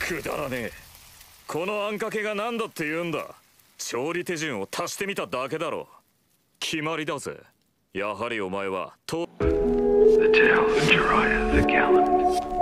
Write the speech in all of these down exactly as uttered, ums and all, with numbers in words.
くだらねえ。このあんかけが何だって言うんだ。調理手順を足してみただけだろ。決まりだぜ。やはりお前はと。The tale of Jiraiya the Gallant.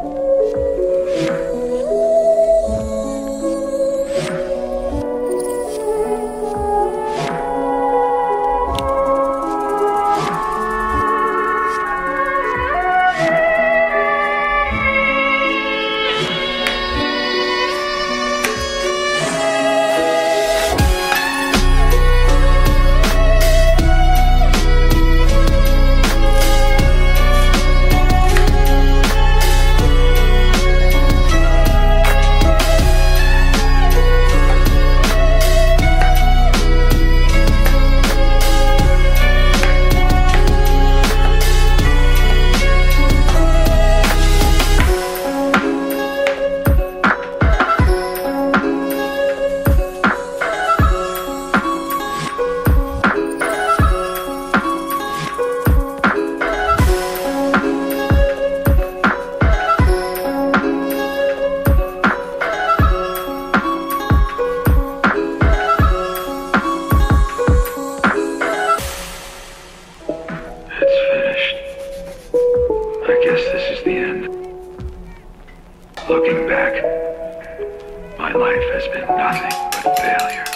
Looking back, my life has been nothing but failure.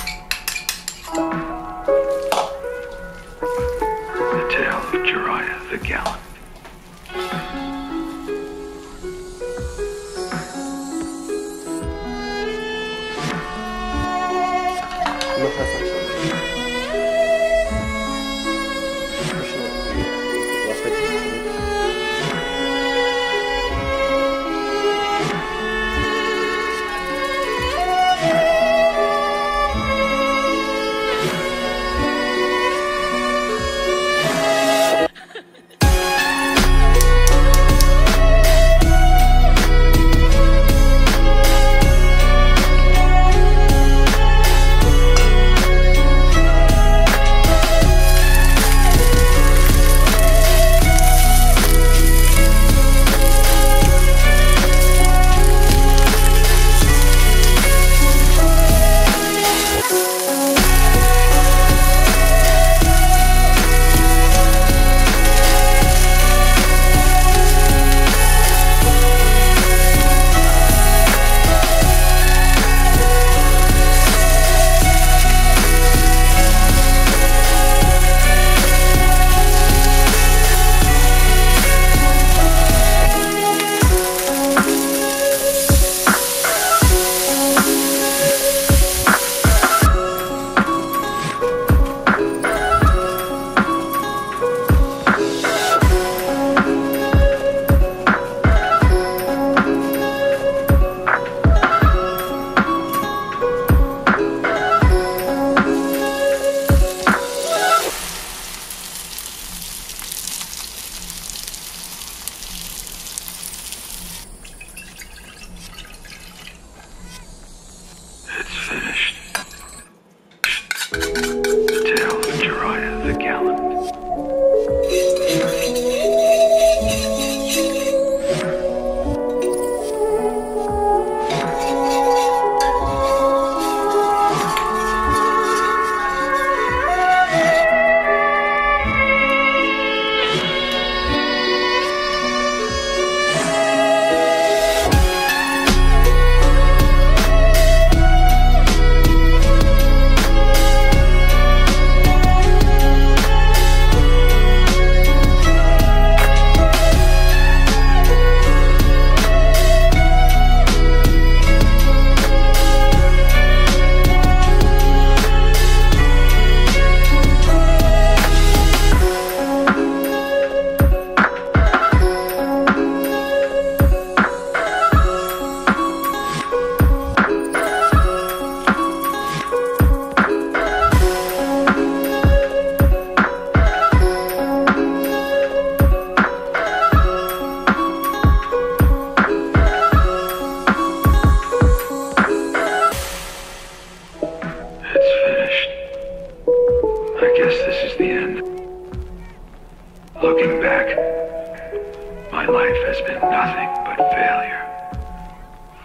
The tale of Jiraiya the Gallant. No has